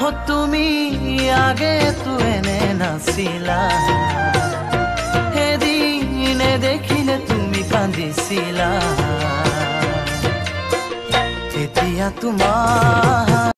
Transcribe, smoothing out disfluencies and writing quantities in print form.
তুমি আগে তো এনে নাছিলা, সেদিনে দেখিলে তুমি কান্দিছিলা। এতিয়া তোমাৰ